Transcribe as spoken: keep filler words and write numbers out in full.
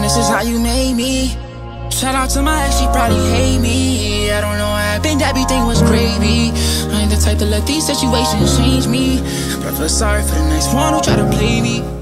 this is how you made me. Shout out to my ex, she probably hate me. I don't know what happened, everything was gravy. I ain't the type to let these situations change me, but I feel sorry for the next one who try to play me.